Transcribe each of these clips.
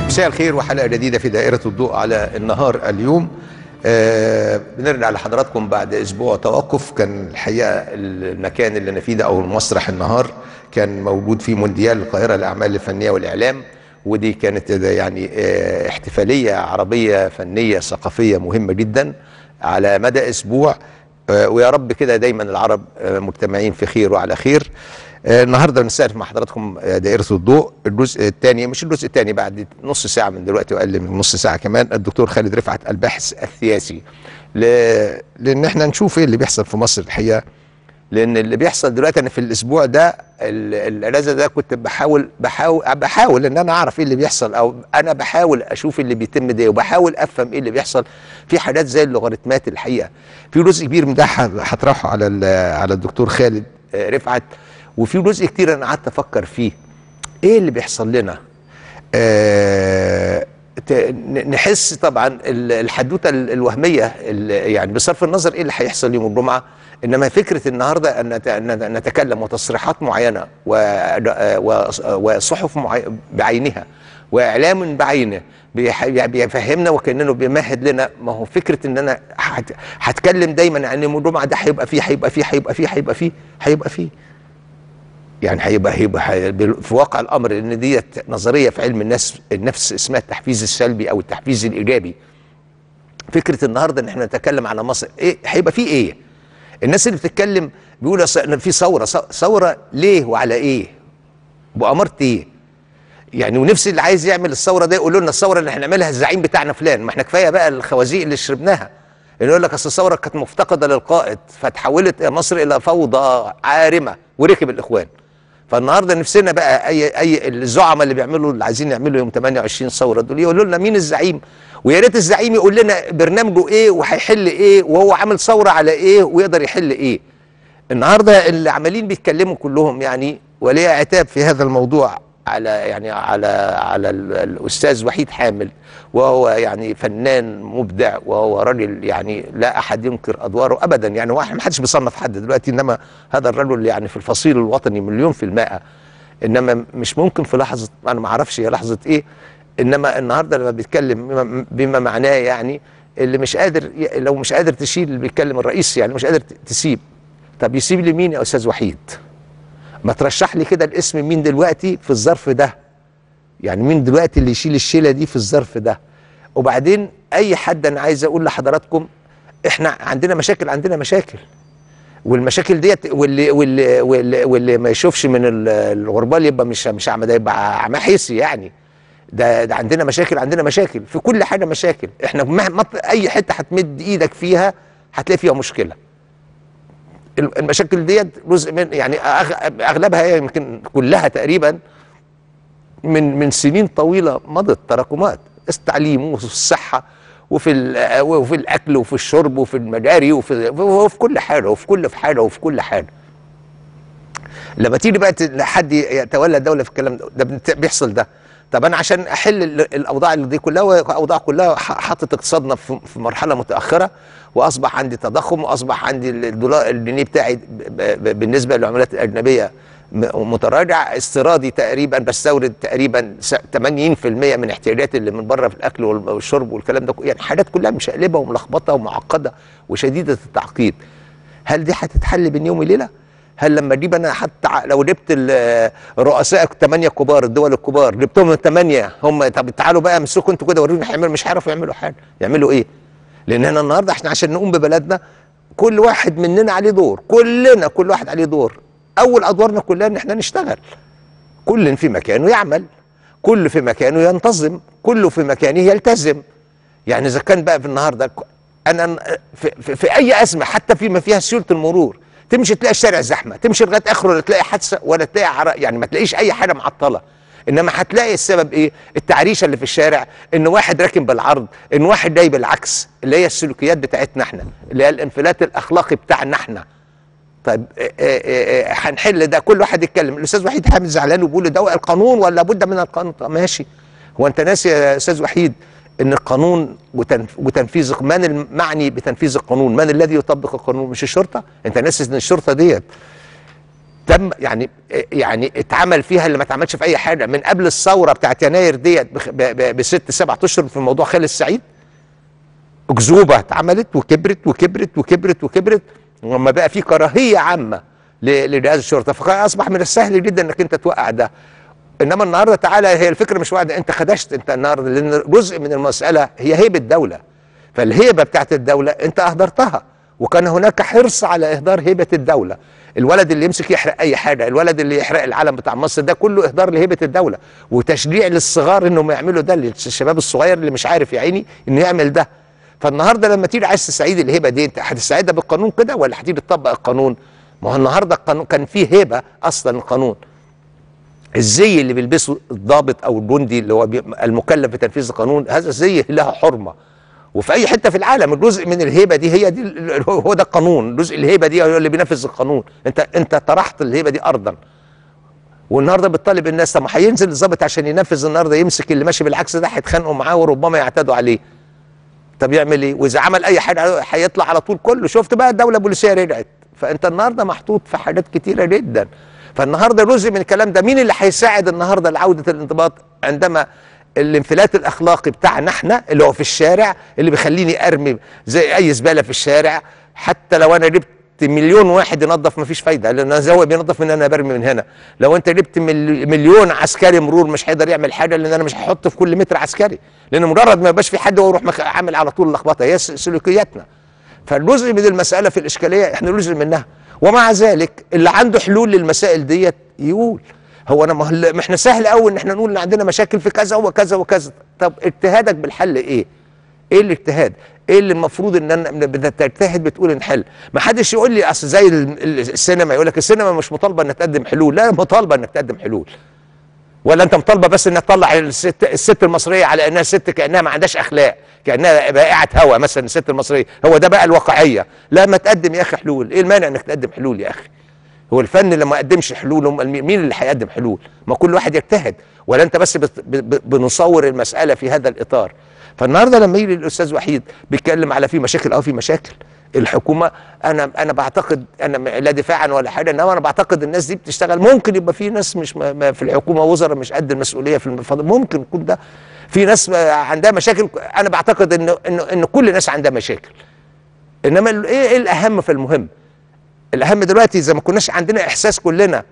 مساء الخير وحلقة جديدة في دائرة الضوء على النهار اليوم. بنرجع لحضراتكم بعد أسبوع توقف. كان الحقيقة المكان اللي أنا فيه ده أو المسرح النهار كان موجود فيه مونديال القاهرة للأعمال الفنية والإعلام، ودي كانت يعني احتفالية عربية فنية ثقافية مهمة جدا على مدى أسبوع، ويا رب كده دايما العرب مجتمعين في خير وعلى خير. النهارده بنستقبل مع حضراتكم دائرة الضوء الجزء الثاني، مش الجزء الثاني، بعد نص ساعة من دلوقتي وأقل من نص ساعة كمان، الدكتور خالد رفعت الباحث السياسي، لأن احنا نشوف ايه اللي بيحصل في مصر الحقيقة. لأن اللي بيحصل دلوقتي أنا في الأسبوع ده الأجازة ده كنت بحاول إن أنا أعرف ايه اللي بيحصل، أو أنا بحاول أشوف اللي بيتم ده وبحاول أفهم ايه اللي بيحصل في حاجات زي اللوغاريتمات. الحقيقة في جزء كبير من ده هطرحه على الدكتور خالد رفعت، وفي جزء كتير انا قعدت افكر فيه ايه اللي بيحصل لنا. نحس طبعا الحدوته الوهميه يعني بصرف النظر ايه اللي هيحصل يوم الجمعه، انما فكره النهارده ان نتكلم وتصريحات معينه وصحف بعينها واعلام بعينه بيفهمنا وكانه بيمهد لنا. ما هو فكره ان انا هتكلم دايما عن يوم الجمعه ده هيبقى فيه يعني هيبقى في واقع الامر، ان دي نظريه في علم النفس اسمها التحفيز السلبي او التحفيز الايجابي. فكره النهارده ان احنا نتكلم على مصر ايه هيبقى فيه ايه؟ الناس اللي بتتكلم بيقولوا ان في ثوره ليه وعلى ايه؟ بأمارة ايه؟ يعني ونفسي اللي عايز يعمل الثوره ده يقولوا لنا الثوره اللي هنعملها الزعيم بتاعنا فلان. ما احنا كفايه بقى الخوازيق اللي شربناها، اللي يقول لك اصل الثوره كانت مفتقده للقائد فتحولت مصر الى فوضى عارمه وركب الاخوان. فالنهارده نفسنا بقى اي الزعماء اللي بيعملوا اللي عايزين يعملوا يوم 28 ثوره دول يقولوا لنا مين الزعيم، ويا ريت الزعيم يقول لنا برنامجه ايه وهيحل ايه وهو عامل ثوره على ايه ويقدر يحل ايه. النهارده اللي عمالين بيتكلموا كلهم يعني وليه عتاب في هذا الموضوع على الاستاذ وحيد حامد، وهو يعني فنان مبدع وهو راجل يعني لا احد ينكر ادواره ابدا، يعني واحد ما حدش بيصنف حد دلوقتي، انما هذا الرجل يعني في الفصيل الوطني 100%. انما مش ممكن في لحظه، انا ما اعرفش هي لحظه ايه، انما النهارده لما بيتكلم بما معناه يعني اللي مش قادر، لو مش قادر تشيل اللي بيتكلم الرئيس يعني مش قادر تسيب، طب يسيب لمين يا استاذ وحيد؟ ما ترشح لي كده الاسم مين دلوقتي في الظرف ده، يعني مين دلوقتي اللي يشيل الشيله دي في الظرف ده. وبعدين اي حد، انا عايز اقول لحضراتكم احنا عندنا مشاكل والمشاكل ديت واللي ما يشوفش من الغربال يبقى مش اعمى، ده يبقى اعمى حسي يعني. ده عندنا مشاكل في كل حاجه مشاكل. احنا مهما اي حته هتمد ايدك فيها هتلاقي فيها مشكله. المشاكل ديت جزء من يعني اغلبها يمكن كلها تقريبا من سنين طويله مضت، تراكمات التعليم وفي الصحه وفي الاكل وفي الشرب وفي المجاري وفي كل حاجه. لما تيجي بقى حد يتولى الدوله في الكلام ده بيحصل ده. طب انا عشان احل الاوضاع اللي دي كلها، واوضاع كلها حطت اقتصادنا في مرحله متاخره، واصبح عندي تضخم، واصبح عندي الدولار الجنيه بتاعي بالنسبه للعملات الاجنبيه متراجع، استيرادي تقريبا بستورد تقريبا 80% من احتياجاتي اللي من بره في الاكل والشرب والكلام ده، يعني حاجات كلها مشقلبه وملخبطه ومعقده وشديده التعقيد. هل دي هتتحل بين يوم وليله؟ هل لما اجيب انا حتى لو جبت الرؤساء 8 كبار الدول الكبار جبتهم 8 هم، طب تعالوا بقى امسكوا انتوا كده وروني هيعملوا، مش هيعرفوا يعملوا حاجه. يعملوا ايه؟ لان احنا النهارده احنا عشان نقوم ببلدنا كل واحد مننا عليه دور، كل واحد عليه دور. اول ادوارنا كلها ان احنا نشتغل، كل في مكانه يعمل، كل في مكانه ينتظم، كله في مكانه يلتزم. يعني اذا كان بقى في النهارده انا في اي ازمه حتى فيما فيها سيوله المرور، تمشي تلاقي الشارع زحمه، تمشي لغايه اخره لا تلاقي حادثه ولا تلاقي يعني ما تلاقيش اي حاجه معطله. انما هتلاقي السبب ايه؟ التعريشه اللي في الشارع، ان واحد راكن بالعرض، ان واحد جاي بالعكس، اللي هي السلوكيات بتاعتنا احنا، اللي هي الانفلات الاخلاقي بتاعنا احنا. طيب هنحل ده؟ كل واحد يتكلم. الاستاذ وحيد حامد زعلان وبيقول ده القانون ولا بد من القانون. طب ماشي، هو انت ناسي يا استاذ وحيد ان القانون وتنفيذ، من المعني بتنفيذ القانون؟ من الذي يطبق القانون؟ مش الشرطه؟ انت ناسي ان الشرطه ديت تم يعني اتعمل فيها اللي ما اتعملش في اي حاجه من قبل الثوره بتاعت يناير ديت بست 7 اشهر في موضوع خالد سعيد. اكذوبه اتعملت وكبرت وكبرت وكبرت وكبرت، ولما بقى في كراهيه عامه لرئاسه الشرطه فاصبح من السهل جدا انك انت توقع ده. انما النهارده تعالى، هي الفكره مش واحده، انت خدشت انت النهارده، لان جزء من المساله هي هيبه الدوله، فالهيبه بتاعت الدوله انت اهدرتها، وكان هناك حرص على اهدار هيبه الدوله. الولد اللي يمسك يحرق اي حاجه، الولد اللي يحرق العلم بتاع مصر، ده كله اهدار لهيبه الدوله، وتشجيع للصغار انهم يعملوا ده، للشباب الصغير اللي مش عارف يا عيني انه يعمل ده. فالنهارده لما تيجي عايز تستعيد الهيبه دي، انت هتستعيدها بالقانون كده ولا هتيجي تطبق القانون؟ ما هو النهارده القانون كان فيه هيبه اصلا. القانون الزي اللي بيلبسه الضابط او الجندي اللي هو المكلف بتنفيذ القانون، هذا الزي له حرمه، وفي اي حته في العالم الجزء من الهيبه دي هي دي، هو ده القانون. جزء الهيبه دي هو اللي بينفذ القانون. انت طرحت الهيبه دي ارضا، والنهارده بتطالب الناس. طب ما هينزل الضابط عشان ينفذ النهارده يمسك اللي ماشي بالعكس ده، هيتخانقوا معاه وربما يعتدوا عليه. طب يعمل ايه؟ واذا عمل اي حاجه هيطلع على طول كله. شفت بقى الدوله البوليسيه رجعت. فانت النهارده محطوط في حاجات كتيره جدا. فالنهارده جزء من الكلام ده مين اللي هيساعد النهارده لعوده الانضباط؟ عندما الانفلات الاخلاقي بتاعنا احنا اللي هو في الشارع، اللي بيخليني ارمي زي اي زباله في الشارع، حتى لو انا جبت مليون واحد ينظف مفيش فايده، لان هو بينظف من هنا، برمي من هنا. لو انت جبت مليون عسكري مرور مش هيقدر يعمل حاجه، لان انا مش هحط في كل متر عسكري، لان مجرد ما يبقاش في حد واروح عامل على طول لخبطه. هي سلوكياتنا. فالجزء من المساله في الاشكاليه احنا نجزء منها، ومع ذلك اللي عنده حلول للمسائل ديت يقول. هو انا ما احنا سهل قوي ان احنا نقول ان عندنا مشاكل في كذا وكذا وكذا. طب اجتهادك بالحل ايه؟ ايه الاجتهاد؟ ايه اللي المفروض ان انا بتجتهد بتقول نحل؟ ما حدش يقول لي اصل زي السينما، يقول لك السينما مش مطالبه انك تقدم حلول. لا، مطالبه انك تقدم حلول. ولا انت مطالبه بس انك تطلع الست المصريه على انها ست، كانها ما عندهاش اخلاق، كانها بائعه هوا مثلا. الست المصريه هو ده بقى الواقعيه. لا، ما تقدم يا اخي حلول. ايه المانع انك تقدم حلول يا اخي؟ هو الفن لما قدمش حلول مين اللي هيقدم حلول؟ ما كل واحد يجتهد. ولا انت بس بنصور المساله في هذا الاطار؟ فالنهارده لما يجي الاستاذ وحيد بيتكلم على في مشاكل، في مشاكل الحكومه، انا بعتقد، انا لا دفاعا ولا حاجه، انما انا بعتقد الناس دي بتشتغل. ممكن يبقى في ناس مش في الحكومه وزراء مش قد المسؤوليه في الفضل، ممكن يكون ده. في ناس عندها مشاكل. انا بعتقد ان كل الناس عندها مشاكل. انما ايه الاهم في المهم؟ الاهم دلوقتي اذا ما كناش عندنا احساس كلنا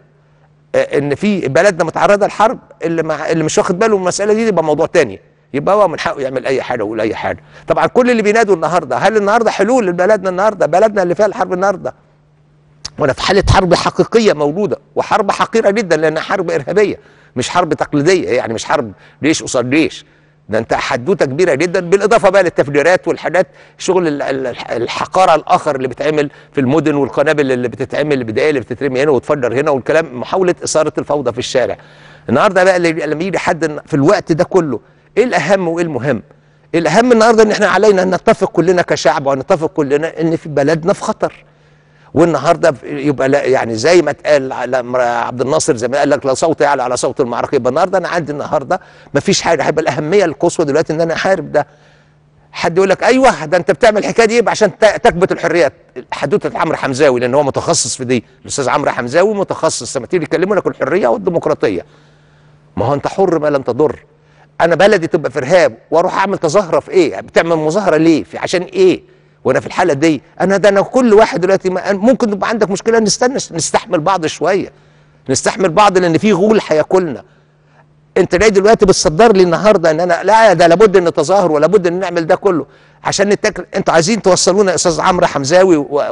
ان في بلدنا متعرضه لحرب، اللي مش واخد باله من المساله دي يبقى موضوع تاني، يبقى هو من حقه يعمل اي حاجه ويقول اي حاجه. طبعا كل اللي بينادوا النهارده، هل النهارده حلول لبلدنا النهارده؟ بلدنا اللي فيها الحرب النهارده، وانا في حاله حرب حقيقيه موجوده، وحرب حقيره جدا لانها حرب ارهابيه، مش حرب تقليديه، يعني مش حرب جيش قصاد جيش. ده انت حدوته كبيره جدا، بالاضافه بقى للتفجيرات والحاجات، شغل الحقاره الاخر اللي بيتعمل في المدن، والقنابل اللي بتتعمل، البدايه اللي بتترمي هنا وتفجر هنا، والكلام محاوله اثاره الفوضى في الشارع. النهارده بقى لما يجي حد في الوقت ده كله، ايه الاهم وايه المهم؟ الاهم النهارده ان احنا علينا ان نتفق كلنا كشعب، ونتفق كلنا ان في بلدنا في خطر. والنهارده يبقى يعني زي ما اتقال على عبد الناصر، زي ما قال لك لا صوت يعلى على صوت المعركه. يبقى النهارده انا عندي النهارده ما فيش حاجه، هيبقى الاهميه القصوى دلوقتي ان انا احارب ده. حد يقول لك ايوه ده انت بتعمل الحكايه دي عشان تكبت الحريات. حدوته عمرو حمزاوي، لان هو متخصص في دي، الاستاذ عمرو حمزاوي متخصص. لما تيجي يكلموا لك الحريه والديمقراطيه، ما هو انت حر ما لم تضر. انا بلدي تبقى في ارهاب واروح اعمل تظاهره في ايه؟ بتعمل مظاهره ليه؟ عشان ايه؟ وانا في الحاله دي انا كل واحد دلوقتي ممكن يبقى عندك مشكله، نستحمل بعض شويه، نستحمل بعض، لان في غول هياكلنا. انت جاي دلوقتي بتصدر لي النهارده ان انا لا، ده لابد ان نتظاهر ولابد ان نعمل ده كله عشان نتاكل. انتوا عايزين توصلونا يا استاذ عمرو حمزاوي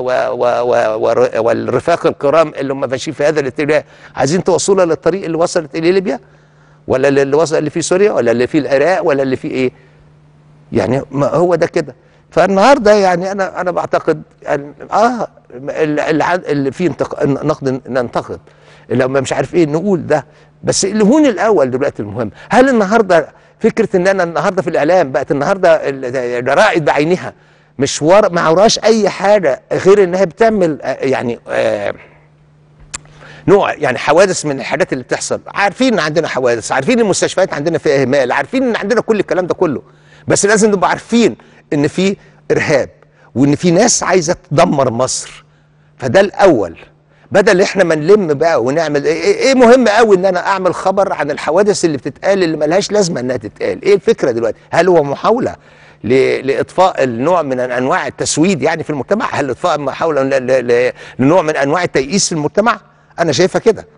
والرفاق الكرام اللي هم ماشيين في هذا الاتجاه، عايزين توصلونا للطريق اللي وصلت اليه ليبيا، ولا اللي وصل اللي في سوريا، ولا اللي في العراق، ولا اللي في ايه؟ يعني ما هو ده كده. فالنهارده يعني انا بعتقد اللي فيه نقد ننتقد، اللي مش عارف ايه نقول ده، بس اللي هون الاول دلوقتي المهم. هل النهارده فكره ان انا النهارده في الاعلام بقت النهارده الجرائد بعينها مش ما وراش اي حاجه غير انها بتعمل يعني نوع يعني حوادث من الحاجات اللي بتحصل؟ عارفين ان عندنا حوادث، عارفين المستشفيات عندنا فيها اهمال، عارفين ان عندنا كل الكلام ده كله، بس لازم نبقى عارفين ان في ارهاب، وان في ناس عايزه تدمر مصر. فده الاول. بدل احنا ما نلم بقى ونعمل ايه مهم قوي ان انا اعمل خبر عن الحوادث اللي بتتقال اللي ملهاش لازمه انها تتقال. ايه الفكره دلوقتي؟ هل هو محاوله لاطفاء النوع من انواع التسويد يعني في المجتمع؟ هل اطفاء محاوله لنوع من انواع التيئيس في المجتمع؟ انا شايفها كده.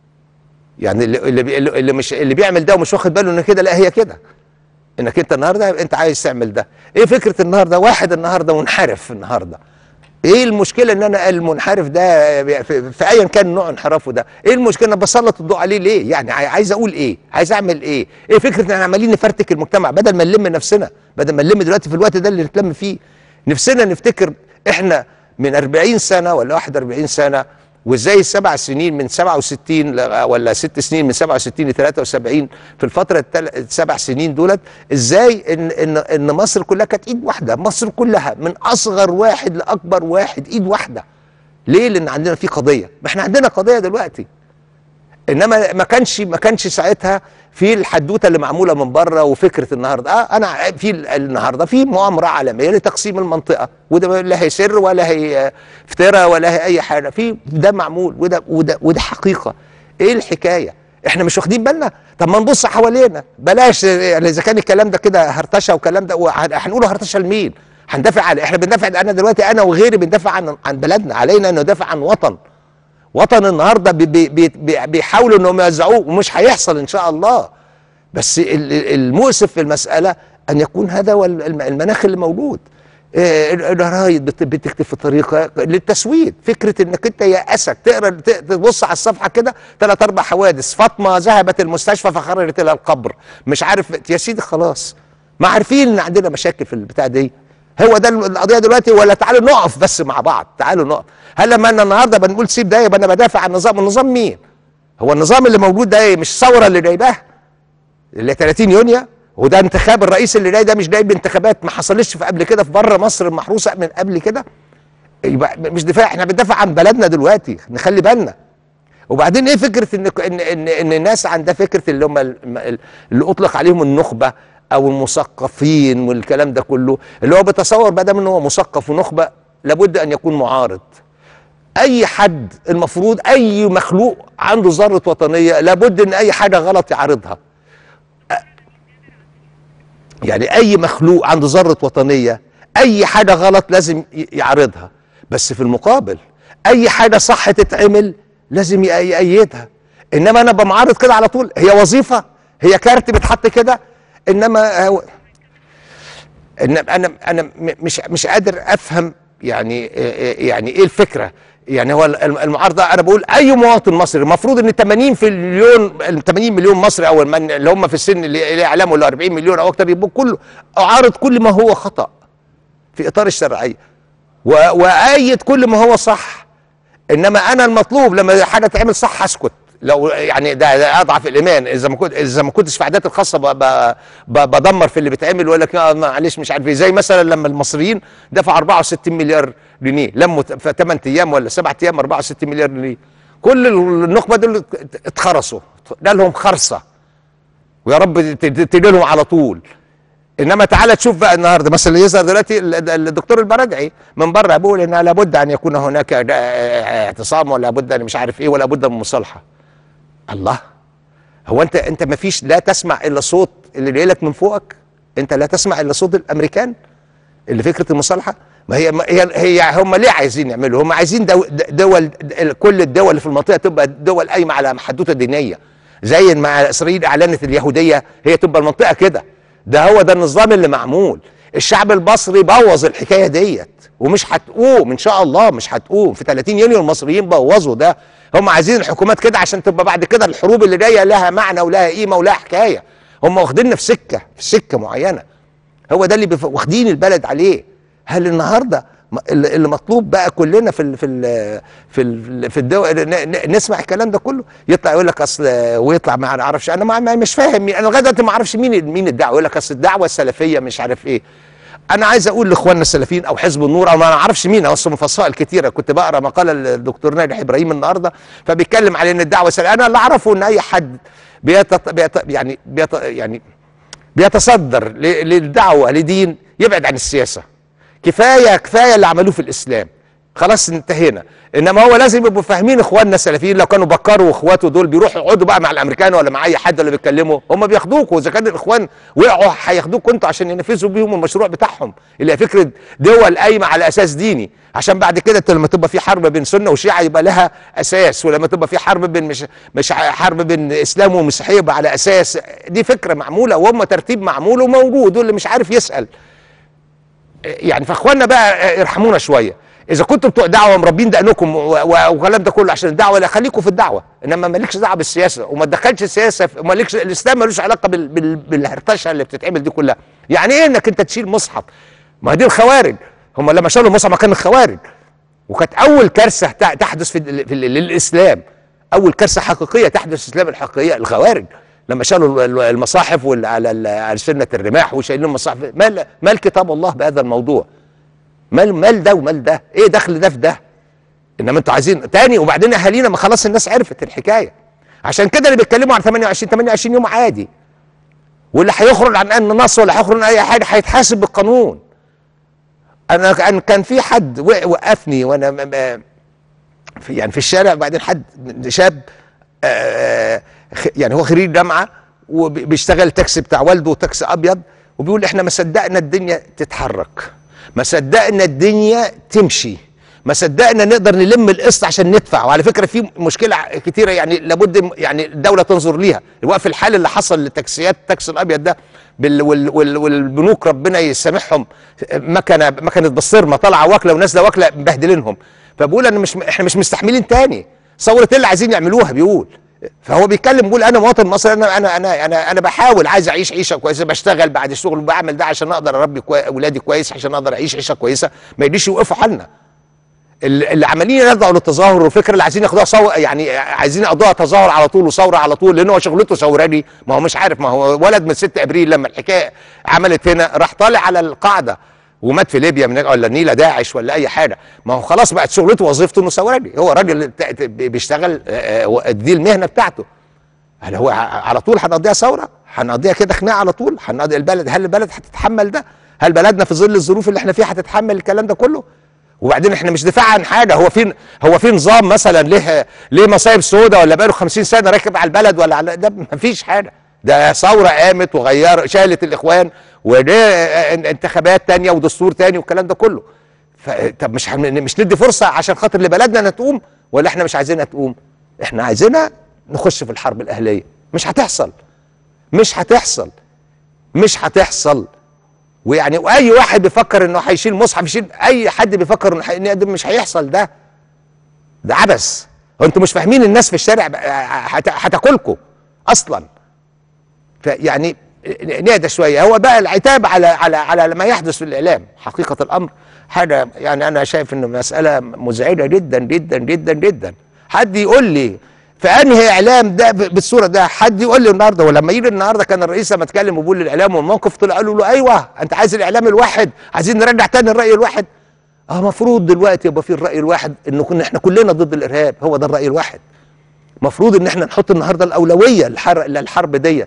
يعني اللي بيعمل ده ومش واخد باله ان كده، لا هي كده، انك انت النهارده انت عايز تعمل ده. ايه فكره النهارده واحد النهارده منحرف النهارده؟ ايه المشكله ان انا المنحرف ده في ايا كان نوع انحرافه ده؟ ايه المشكله انا بسلط الضوء عليه ليه؟ يعني عايز اقول ايه؟ عايز اعمل ايه؟ ايه فكره ان احنا عمالين نفرتك المجتمع بدل ما نلم نفسنا، بدل ما نلم دلوقتي في الوقت ده اللي نتلم فيه نفسنا نفتكر احنا من 40 سنه ولا 41 سنه، وازاي 7 سنين من 67 ولا 6 سنين من 67 ل 73 في الفتره ال7 سنين دولت، ازاي ان مصر كلها كانت ايد واحده، مصر كلها من اصغر واحد لاكبر واحد ايد واحده. ليه؟ لان عندنا في قضيه، ما احنا عندنا قضيه دلوقتي. انما ما كانش ساعتها في الحدوته اللي معموله من بره. وفكره النهارده انا في النهارده في مؤامره عالميه لتقسيم المنطقه، وده لا هي سر ولا هي افتراء ولا هي اي حاجه، في ده معمول وده حقيقه. ايه الحكايه؟ احنا مش واخدين بالنا؟ طب ما نبص حوالينا، بلاش يعني اذا كان الكلام ده كده هرطشه وكلام ده، هنقوله هرطشه لمين؟ هندافع على احنا بندافع، انا دلوقتي انا وغيري بندافع عن بلدنا، علينا ان ندافع عن وطن النهارده بيحاولوا انهم يوزعوه، ومش هيحصل ان شاء الله. بس المؤسف في المساله ان يكون هذا هو المناخ اللي موجود. الجرايد بتكتب في طريقه للتسويد، فكره انك انت يأسك تقرا تبص على الصفحه كده 3 4 حوادث، فاطمه ذهبت المستشفى فخرجت الى القبر، مش عارف يا سيدي خلاص، ما عارفين ان عندنا مشاكل في البتاع دي. هو ده القضيه دلوقتي؟ ولا تعالوا نقف بس مع بعض، تعالوا نقف. هل لما انا النهارده بنقول سيب ده يبقى انا بدافع عن النظام؟ النظام مين؟ هو النظام اللي موجود ده مش ثوره اللي جايباها اللي 30 يونيو؟ وده انتخاب الرئيس اللي جاي ده مش جايب انتخابات ما حصلش في قبل كده في بره مصر المحروسه من قبل كده؟ يبقى مش دفاع، احنا بندافع عن بلدنا دلوقتي، نخلي بالنا. وبعدين ايه فكره ان الناس عندها فكره اللي هم اللي اطلق عليهم النخبه او المثقفين والكلام ده كله، اللي هو بيتصور ما دام ان هو مثقف ونخبه لابد ان يكون معارض. اي حد المفروض اي مخلوق عنده ذره وطنيه لابد ان اي حاجه غلط يعارضها. يعني اي مخلوق عنده ذره وطنيه اي حاجه غلط لازم يعارضها، بس في المقابل اي حاجه صح تتعمل لازم يأيدها. انما انا بمعارض كده على طول، هي وظيفه، هي كارت بيتحط كده. انما انا مش قادر افهم يعني ايه الفكره. يعني هو المعارضه، انا بقول اي مواطن مصري المفروض ان 80 مليون مصري او اللي هم في السن اللي يعلموا اللي 40 مليون او اكتر يبقوا كله اعارض كل ما هو خطا في اطار الشرعيه وايد كل ما هو صح. انما انا المطلوب لما حاجه تعمل صح اسكت. لو يعني ده اضعف الايمان، اذا ما كنتش في عاداتي الخاصه بدمر في اللي بيتعمل ويقول لك معلش مش عارف ايه. زي مثلا لما المصريين دفعوا 64 مليار جنيه لموا في 8 ايام ولا 7 ايام 64 مليار جنيه، كل النخبه دول اتخرسوا، جالهم خرصه، ويا رب تجي لهم على طول. انما تعالى تشوف بقى النهارده مثلا اللي يظهر دلوقتي الدكتور البرادعي من بره بيقول ان لابد ان يكون هناك اعتصام ولا بد ان مش عارف ايه ولا بد من مصالحه. الله، هو انت ما فيش لا تسمع الا صوت اللي جاي لك من فوقك؟ انت لا تسمع الا صوت الامريكان اللي فكره المصالحه؟ ما هي هم ليه عايزين يعملوا؟ هم عايزين دول كل الدول اللي في المنطقه تبقى دول قايمه على حدوته دينيه، زي ما اسرائيل اعلنت اليهوديه هي تبقى المنطقه كده. هو ده النظام اللي معمول. الشعب المصري بوظ الحكايه ديت ومش هتقوم ان شاء الله، مش هتقوم. في 30 يونيو المصريين بوظوا ده. هم عايزين الحكومات كده عشان تبقى بعد كده الحروب اللي جايه لها معنى ولها قيمه ولها حكايه. هم واخديننا في سكه معينه، هو ده اللي واخدين البلد عليه. هل النهارده اللي مطلوب بقى كلنا في الدول نسمع الكلام ده كله؟ يطلع يقول لك اصل ويطلع ما اعرفش، انا مش فاهم انا لغايه دلوقتي ما اعرفش مين الدعوه. يقول لك اصل الدعوه السلفيه مش عارف ايه. انا عايز اقول لاخواننا السلفيين او حزب النور او ما اعرفش مين، اصل من فصائل كتيره. كنت بقرا مقاله للدكتور ناجح ابراهيم النهارده فبيتكلم على ان الدعوه السلفيه. انا اللي اعرفه ان اي حد بيتصدر للدعوه لدين يبعد عن السياسه. كفايه اللي عملوه في الاسلام. خلاص انتهينا. انما هو لازم يبقوا فاهمين اخواننا السلفيين، لو كانوا بكروا واخواته دول بيروحوا يقعدوا بقى مع الامريكان ولا مع اي حد اللي بيتكلموا، هم بياخدوكوا، واذا كان الاخوان وقعوا هياخدوكوا انتوا عشان ينفذوا بيهم المشروع بتاعهم اللي هي فكره دول قايمه على اساس ديني، عشان بعد كده انت لما تبقى في حرب بين سنه وشيعه يبقى لها اساس، ولما تبقى في حرب بين مش حرب بين اسلام ومسيحيه يبقى على اساس. دي فكره معموله وهم ترتيب معمول وموجود، واللي مش عارف يسال. يعني فاخواننا بقى ارحمونا شويه، اذا كنتوا بتوع دعوه مربين دقنكم والكلام ده كله عشان الدعوه، لا خليكم في الدعوه، انما مالكش دعوه بالسياسه، وما تدخلش السياسه مالكش، الاسلام ملوش علاقه بالهرطشه اللي بتتعمل دي كلها. يعني ايه انك انت تشيل مصحف؟ ما دي الخوارج، هم لما شالوا المصحف ما كان الخوارج، وكانت اول كارثه تحدث في للاسلام، اول كارثه حقيقيه تحدث في الاسلام الحقيقيه الخوارج، لما شالوا المصاحف على سنه الرماح وشايلين المصاحف. مال كتاب الله بهذا الموضوع؟ مال ده ومال ده؟ ايه دخل ده في ده؟ انما انتوا عايزين تاني. وبعدين اهالينا، ما خلاص الناس عرفت الحكايه، عشان كده اللي بيتكلموا عن 28 يوم عادي، واللي هيخرج عن ان نص ولا هيخرج عن اي حاجه هيتحاسب بالقانون. انا كان في حد وقفني وانا يعني في الشارع، بعدين حد شاب يعني هو خريج جامعه وبيشتغل تاكسي بتاع والده، تاكسي ابيض، وبيقول احنا ما صدقنا الدنيا تتحرك، ما صدقنا الدنيا تمشي، ما صدقنا نقدر نلم القسط عشان ندفع. وعلى فكره في مشكله كتيره يعني لابد يعني الدوله تنظر ليها، الوقف الحالي اللي حصل للتاكسيات، التاكسي الابيض ده والبنوك ربنا يسامحهم، مكنه بصرمه طالعه واكله ونازله واكله مبهدلينهم. فبقول احنا مش مستحملين تاني ثوره اللي عايزين يعملوها. بيقول، فهو بيتكلم بيقول انا مواطن مصري، انا بحاول عايز اعيش عيشه كويسه، بشتغل بعد الشغل وبعمل ده عشان اقدر اربي اولادي كويس، عشان اقدر اعيش عيشه كويسه، ما يجيش يوقفوا حالنا. اللي عمالين يدعوا للتظاهر والفكره اللي عايزين ياخدوها يعني عايزين ياخدوها تظاهر على طول وثوره على طول، لان هو شغلته ثوراني. ما هو مش عارف، ما هو ولد من 6 ابريل لما الحكايه عملت هنا راح طالع على القاعده ومات في ليبيا من ولا النيله داعش ولا اي حاجه. ما هو خلاص بقت شغلته وظيفته انه ثوراني، هو راجل بيشتغل، دي المهنه بتاعته. هل هو على طول هنقضيها ثوره؟ هنقضيها كده خناقه على طول؟ هنقضي البلد، هل البلد هتتحمل ده؟ هل بلدنا في ظل الظروف اللي احنا فيها هتتحمل الكلام ده كله؟ وبعدين احنا مش دفاع عن حاجه، هو في نظام مثلا ليه مصايب سوداء ولا بقاله 50 سنه راكب على البلد ولا على ده؟ مفيش حاجه، ده ثوره قامت شالت الاخوان وليه انتخابات تانية ودستور تاني والكلام ده كله. طب مش ندي فرصه عشان خاطر لبلدنا تقوم، ولا احنا مش عايزينها تقوم؟ احنا عايزينها نخش في الحرب الاهليه. مش هتحصل، مش هتحصل، مش هتحصل. ويعني واي واحد بيفكر انه هيشيل مصحف، يشيل اي حد بيفكر انه مش هيحصل، ده عبث. وانتم مش فاهمين الناس في الشارع هتاكلكم اصلا. فيعني نهدى شويه. هو بقى العتاب على ما يحدث في الاعلام، حقيقه الامر حاجه يعني انا شايف انه مساله مزعجه جدا جدا جدا جدا. حد يقول لي في انهي اعلام ده بالصوره ده؟ حد يقول لي النهارده، ولما يجي النهارده كان الرئيس لما اتكلم وبيقول للاعلام والموقف طلع قالوا له ايوه انت عايز الاعلام الواحد، عايزين نرجع تاني الراي الواحد. مفروض دلوقتي يبقى في الراي الواحد، انه كنا احنا كلنا ضد الارهاب، هو ده الراي الواحد. مفروض ان احنا نحط النهارده الاولويه للحرب ديت،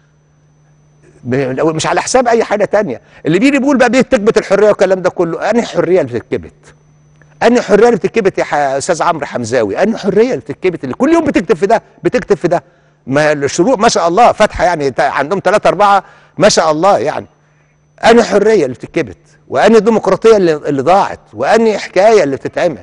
مش على حساب اي حاجه تانية. اللي بيجي بيقول بقى بتكبت الحريه والكلام ده كله، انهي حريه اللي بتتكبت؟ انهي حريه اللي بتتكبت يا استاذ عمرو حمزاوي؟ انهي حريه اللي بتتكبت اللي كل يوم بتكتب في ده بتكتب في ده؟ ما الشروق ما شاء الله فاتحه، يعني عندهم 3 4 ما شاء الله يعني. انهي حريه اللي بتتكبت؟ وانهي ديمقراطيه اللي ضاعت؟ وانهي حكايه اللي بتتعمل؟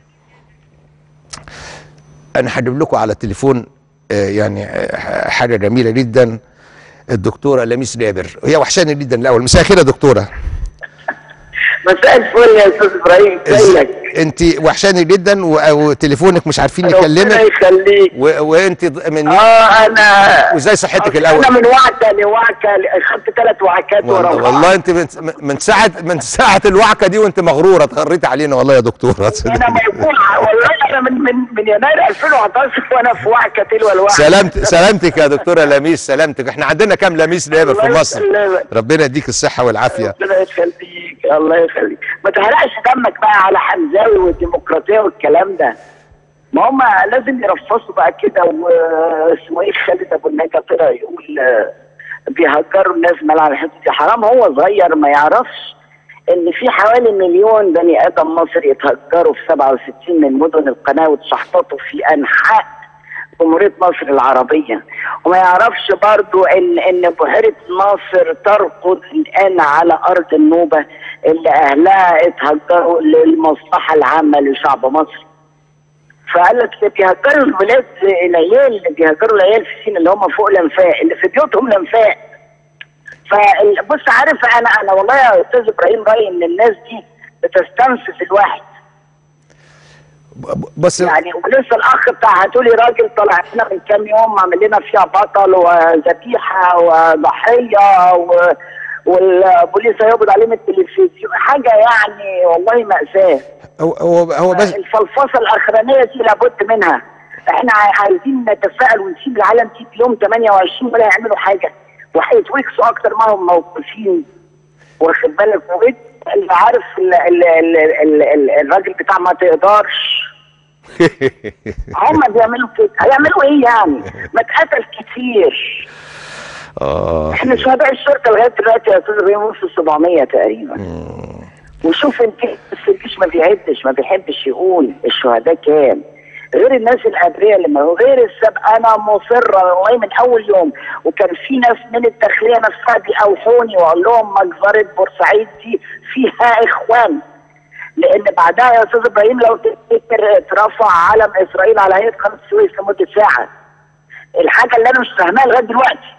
انا هجيب لكم على التليفون يعني حاجه جميله جدا، الدكتوره لميس جابر، هي وحشاني جدا. الاول مساء الخير يا دكتوره. مساء الفل يا استاذ ابراهيم، ازيك؟ انت وحشاني جدا وتليفونك مش عارفين نكلمك. ربنا يخليك. وانت من انا وازاي صحتك الاول؟ انا من وعكه لوعكه، خدت 3 وعكات ورا بعض. والله انت من ساعه الوعكه دي وانت مغروره، اتغريتي علينا والله يا دكتوره. انا موجوع والله، انا من يناير 2011 وانا في وعكه تلو الوعكه. سلامتك يا دكتوره لميس، سلامتك. احنا عندنا كام لميس جابر في مصر؟ ربنا يديك الصحه والعافيه. ربنا يخليك، الله يخليك. ما تحرقش دمك بقى على حمزاوي والديمقراطيه والكلام ده. ما هم لازم يرفصوا بقى كده. واسمه ايه خالد ابو النجا طلع يقول بيهجروا الناس مال على الحته دي. حرام، هو صغير ما يعرفش ان في حوالي 1,000,000 بني ادم مصري اتهجروا في 67 من مدن القناه واتشحططوا في انحاء جمهوريه مصر العربيه، وما يعرفش برضو ان بحيره ناصر ترقد الان على ارض النوبه اللي اهلها اتهجروا للمصلحه العامه لشعب مصر. فقال لك اللي بيهجروا الولاد العيال، اللي بيهجروا العيال في سينا اللي هم فوق الانفاق، اللي في بيوتهم الانفاق. فبص عارف انا والله يا استاذ ابراهيم رايي ان الناس دي بتستنفذ الواحد. بس يعني ولسه الاخ بتاع هاتولي راجل طلع لنا من كام يوم عمل لنا فيها بطل وذبيحه وضحيه والبوليس هيقبض عليه من التلفزيون، حاجه يعني والله مأساة. هو بس الفلفصه الاخرانيه دي لابد منها. احنا عايزين نتفائل ونسيب العالم دي في يوم 28 ولا يعملوا حاجه، وهيتوكسوا اكتر ما هم موقوفين. واخد بالك؟ اللي عارف الراجل بتاع ما تقدرش هم بيعملوا كده، هيعملوا ايه يعني؟ ما اتقتل كتير. احنا شهداء الشرطه لغايه دلوقتي يا استاذ ابراهيم وصلوا 700 تقريبا. وشوف انت الجيش ما بيعدش، ما بيحبش يقول الشهداء كام، غير الناس الابرياء اللي غير السبق. انا مصره والله من اول يوم، وكان في ناس من الداخليه نفسها بيأوحوني واقول لهم مجزره بورسعيد دي فيها اخوان، لان بعدها يا استاذ ابراهيم لو تفتكر اترفع علم اسرائيل على هيئه قناه السويس لمده ساعه. الحاجه اللي انا مش فاهماها لغايه دلوقتي.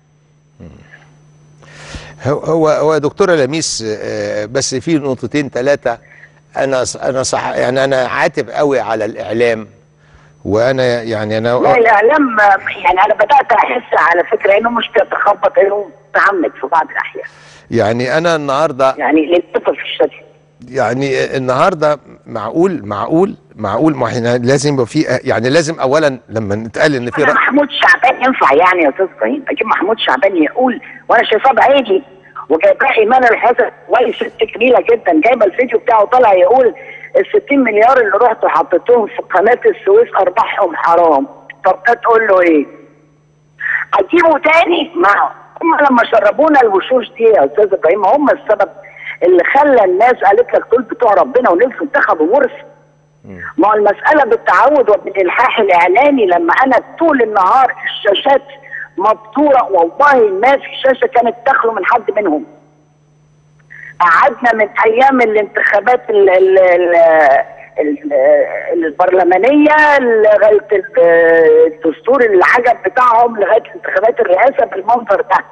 هو دكتوره لميس، بس في نقطتين ثلاثه انا صح، يعني انا عاتب قوي على الاعلام. وانا يعني لا الاعلام يعني انا بدات احس على فكره انه مش بيتخبط، انه متعمد في بعض الاحيان. يعني انا النهارده يعني للاسف الشديد يعني النهارده معقول ما احنا لازم يبقى في، يعني لازم اولا لما نتقال ان في محمود شعبان ينفع يعني يا استاذ ابراهيم؟ اجيب محمود شعبان يقول وانا شايفاه بعيدي، وجايباه ايمان الحسن وهي ست جميله جدا، جايبه الفيديو بتاعه طالع يقول ال 60 مليار اللي رحتوا حطيتوهم في قناه السويس ارباحهم حرام. طب ده تقول له ايه؟ هتجيبه تاني؟ ما هم لما شربونا الوشوش دي يا استاذ ابراهيم هم السبب اللي خلى الناس قالت لك دول بتوع ربنا ونزلوا انتخبوا ورث. ما هو المساله بالتعود وبالالحاح الاعلامي. لما انا طول النهار الشاشات مبتوره، والله ما في شاشه كانت تخلو من حد منهم. قعدنا من ايام الانتخابات البرلمانيه لغايه الدستور العجب بتاعهم لغايه انتخابات الرئاسه بالمنظر ده.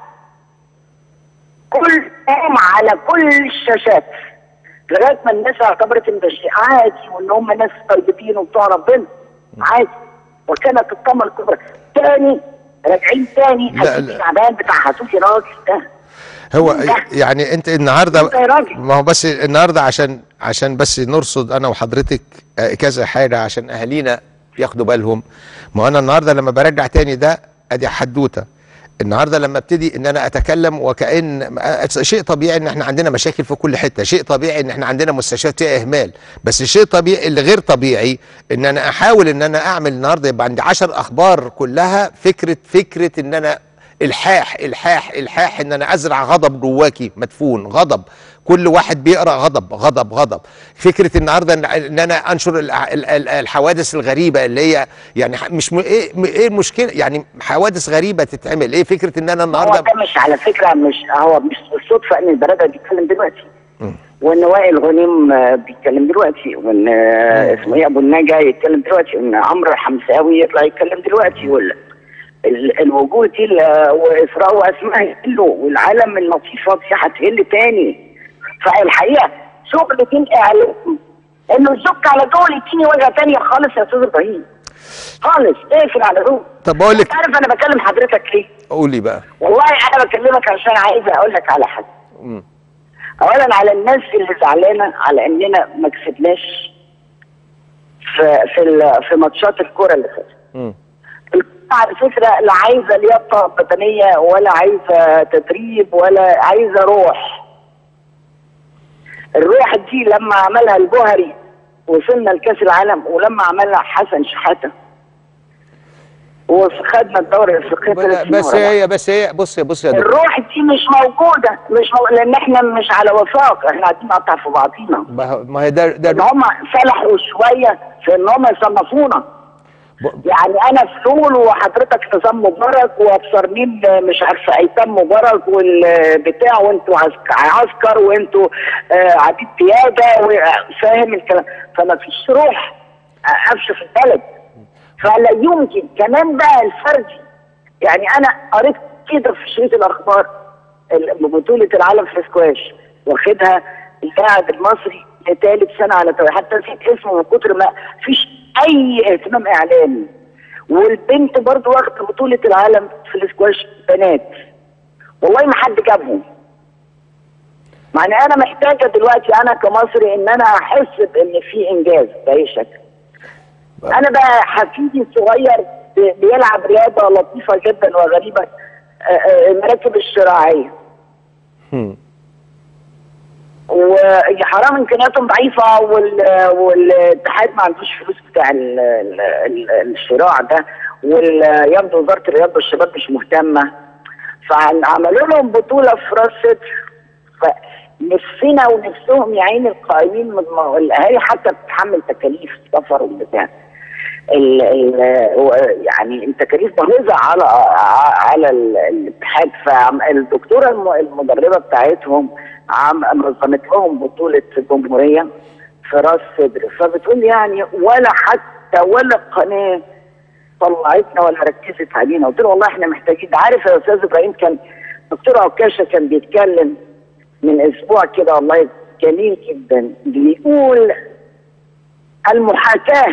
كل يوم على كل الشاشات لغايه ما الناس اعتبرت ان ده شيء عادي وان هم ناس طيبين وبتوع ربنا عادي. وكانت الطامه الكبرى تاني راجعين تاني الشعبان بتاع هاتولي راجل ده. هو يعني انت النهارده ما هو بس النهارده عشان بس نرصد انا وحضرتك كذا حاجه عشان اهالينا ياخدوا بالهم. ما هو انا النهارده لما برجع تاني ده ادي حدوته. النهارده لما ابتدي ان انا اتكلم وكأن شيء طبيعي ان احنا عندنا مشاكل في كل حته، شيء طبيعي ان احنا عندنا مستشفيات فيها اهمال، بس الشيء الطبيعي اللي غير طبيعي ان انا احاول ان انا اعمل النهارده يبقى عندي 10 اخبار كلها فكره ان انا الحاح ان انا ازرع غضب جواكي مدفون، غضب كل واحد بيقرا غضب. فكره النهارده ان انا انشر الحوادث الغريبه اللي هي يعني مش ايه المشكله؟ يعني حوادث غريبه تتعمل ايه؟ فكره ان انا النهارده هو ده مش على فكره مش بالصدفه ان البرادة بيتكلم دلوقتي، وان وائل غنيم بيتكلم دلوقتي، وان اسمه ايه ابو النجا يتكلم دلوقتي، وان عمرو الحمساوي يطلع يتكلم دلوقتي، ولا الوجوه دي واسراء واسماء يهلوا، والعالم اللطيفه دي هتهل تاني. فالحقيقه شغلتين اعلام انه الزك على دول يديني وجهه تانيه خالص يا استاذ ابراهيم، خالص اقفل على دول. طب بقول لك، عارف انا بكلم حضرتك ليه؟ قولي بقى. والله انا بكلمك عشان عايز اقول لك على حاجه. اولا على الناس اللي زعلانه على اننا ما كسبناش في ماتشات الكوره اللي فاتت. على فكره لا عايزه لياقه بدنيه ولا عايزه تدريب ولا عايزه روح. الروح دي لما عملها البهري وصلنا لكاس العالم، ولما عملها حسن شحاته وخدنا الدوري الافريقي 3 سنين بس هي بص يا دكتور، الروح دي مش موجوده، لان احنا مش على وفاق، احنا قاعدين نقطع في بعضينا. ما هي ده ان هم سلحوا شويه في ان هم يصنفونا. يعني انا فلول وحضرتك نظام مبارك وابصر مين مش عارفه ايتام مبارك والبتاع، وانتوا عسكر وانتوا عبيد قياده، فاهم الكلام؟ فما فيش روح قفشه في البلد. فلا يمكن كمان بقى الفردي. يعني انا قريت كده في شريط الاخبار بطوله العالم في السكواش واخدها اللاعب المصري لثالث سنه على توالي، حتى نسيت اسمه من كتر ما فيش اي اهتمام اعلامي. والبنت برضو واخده بطوله العالم في السكواش بنات، والله ما حد جابهم. يعني انا محتاجه دلوقتي انا كمصري ان انا احس بان في انجاز باي شكل. انا بقى حفيدي الصغير بيلعب رياضه لطيفه جدا وغريبه، المراكب الشراعيه. وحرام امكانياتهم ضعيفه، والاتحاد ما عندوش فلوس بتاع الشراع ده، ويبدو وزاره الرياضه والشباب مش مهتمه، فعملوا لهم بطوله في راس سدر. فنفسنا ونفسهم يا عين القائمين من الاهالي حتى بتتحمل تكاليف السفر والبتاع. يعني التكاليف باهظه على الاتحاد. فالدكتوره المدربه بتاعتهم نظمت لهم بطوله الجمهوريه في راس سدر، فبتقول يعني ولا قناه طلعتنا ولا ركزت علينا. قلت له والله احنا محتاجين. عارف يا استاذ ابراهيم، كان دكتور عكاشه كان بيتكلم من اسبوع كده والله جميل جدا، بيقول المحاكاه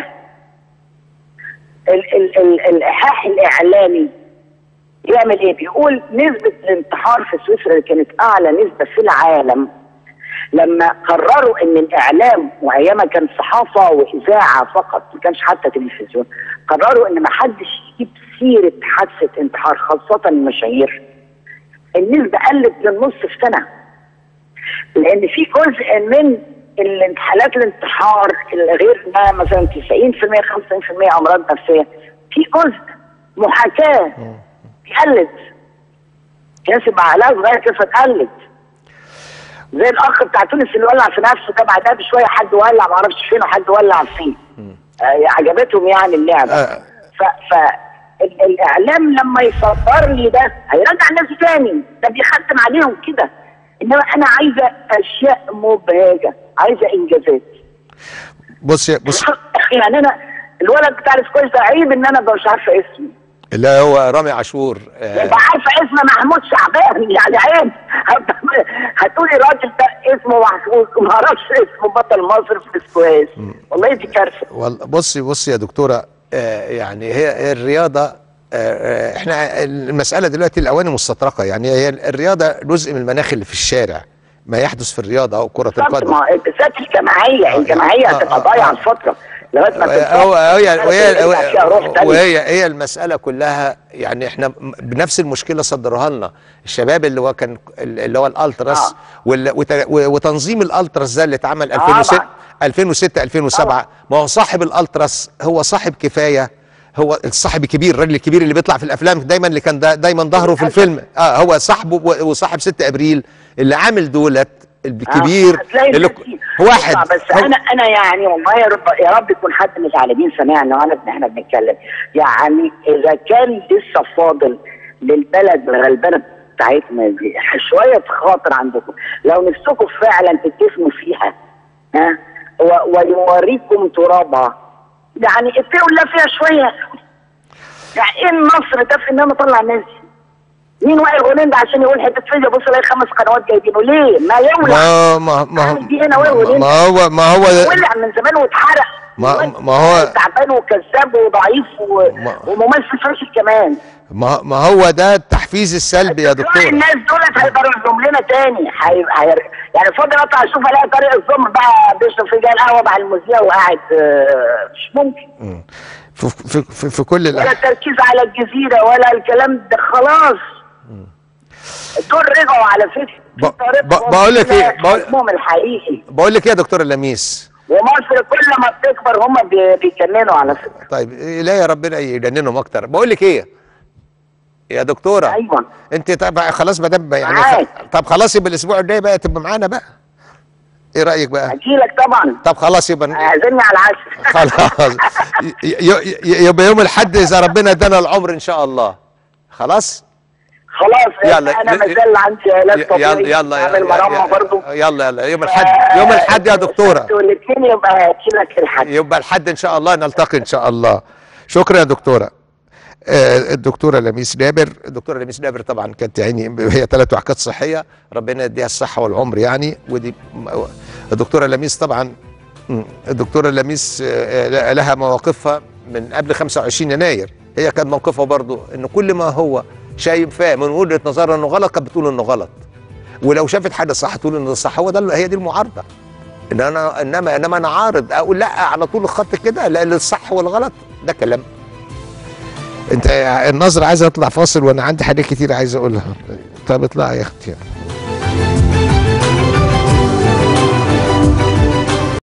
الإلحاح الإعلامي يعمل إيه؟ بيقول نسبة الانتحار في سويسرا اللي كانت أعلى نسبة في العالم لما قرروا إن الإعلام، وأيامها كان صحافة وإذاعة فقط ما كانش حتى تلفزيون، قرروا إن ما حدش يجيب سيرة حادثة انتحار خاصة المشاهير. النسبة قلت للنص في سنة، لأن في جزء من الحالات الانتحار غيرنا مثلا 90% 95% امراض نفسيه، في جزء محاكاه بيقلد، كاسب علاج صغير كيف تقلد، زي الاخ بتاع تونس اللي ولع في نفسه ده، بعدها بشويه حد ولع معرفش فين وحد ولع فين. عجبتهم يعني اللعبه. فالاعلام لما يصدر لي ده هيرجع الناس تاني، ده بيختم عليهم كده. انما انا عايزه اشياء مبهجه، عايزه انجازات. بص يعني انا الولد بتاع السكواش ده عيب ان انا مش عارفه اسمه. اللي هو رامي عاشور. يبقى عارفه اسم محمود شعبان، يعني عيب. هتقولي الراجل ده اسمه محمود وما اعرفش اسمه بطل مصر في السكواش. والله دي كارثه. والله بصي يا دكتوره، يعني هي الرياضه، احنا المساله دلوقتي الاواني مستطرقه. يعني هي الرياضه جزء من المناخ اللي في الشارع، ما يحدث في الرياضه او كره القدم. بالذات الجماعيه هتبقى ضايعه الفتره لغايه ما وهي المساله كلها. يعني احنا بنفس المشكله صدروها لنا الشباب اللي هو الالتراس، وتنظيم الالتراس ده اللي اتعمل 2006 2007. ما هو صاحب الالتراس هو صاحب كفايه، هو الصاحب الكبير، الراجل الكبير اللي بيطلع في الافلام دايما، اللي كان دايما ظهره في الفيلم. هو صاحبه وصاحب 6 ابريل اللي عامل دولت الكبير اللي واحد. بس انا يعني والله يا رب يكون حد من العالمين سمعنا وانا احنا بنتكلم. يعني اذا كان لسه فاضل للبلد الغلبانه بتاعتنا دي شويه خاطر عندكم، لو نفسكم فعلا تتسموا فيها ويوريكم ترابها، يعني اتقوا الله فيها شويه. يعني ايه النصر ده في ان انا اطلع الناس دي؟ مين وائل غنيم ده عشان يقول حته فيديو بص الاقي 5 قنوات جايبينه ليه؟ ما يولع. ما هو ولع من زمان واتحرق. ما هو تعبان وكذاب وضعيف وممثل فاشل كمان. ما هو ده التحفيز السلبي يا دكتور. الناس دولت هيقدروا يزوم لنا تاني. يعني فاضل اطلع اشوف الاقي طارق الزم بقى بيشرب فنجان قهوه مع المذيع وقاعد، مش ممكن. في كل ولا التركيز على الجزيره ولا الكلام ده، خلاص. دول رجعوا على فكره. بقول لك ايه، الحقيقي بقول لك ايه يا دكتور اللميس، ومصر كل ما بتكبر هم بيجننوا على فكره. طيب لا يا ربنا يجننهم اكتر. بقول لك ايه يا دكتوره؟ ايوه انت طب خلاص ما دام يعني معاك. طب خلاص يبقى الاسبوع الجاي بقى تبقى معانا بقى. ايه رايك بقى؟ اجيلك طبعا. طب خلاص يبقى اعزمني على العشاء. خلاص يبقى يوم الاحد اذا ربنا ادانا العمر ان شاء الله. خلاص يلا انا مازال عندي علاج طبيعي. يلا اعمل مرمى برضه. يلا يوم الاحد، يوم الاحد يا دكتوره. والاثنين يبقى هاجيلك الحد. يبقى الحد ان شاء الله نلتقي ان شاء الله. شكرا يا دكتوره. الدكتوره لميس جابر. الدكتوره لميس جابر طبعا كانت يعني هي 3 وحكات صحيه، ربنا يديها الصحه والعمر يعني. ودي الدكتوره لميس طبعا، الدكتوره لميس لها مواقفها من قبل 25 يناير. هي كان موقفها برضو ان كل ما هو شايفاه من وجهه نظرها انه غلط كانت بتقول انه غلط، ولو شافت حاجه صح تقول انه صح. هو ده، هي دي المعارضه. ان انا انما انا عارض اقول لا على طول الخط كده، لا الصح والغلط ده كلام. انت النظر عايزه اطلع فاصل وانا عندي حاجات كتير عايز اقولها. طب اطلعي يا اختي.